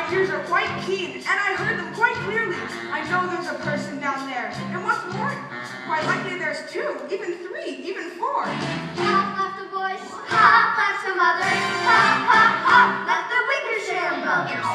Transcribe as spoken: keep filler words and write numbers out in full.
My ears are quite keen, and I heard them quite clearly. I know there's a person down there. And what's more, quite likely there's two, even three, even four. Ha, laughed a voice. Ha, laughed some others. Ha, ha, ha, laughed the Wickersham brothers.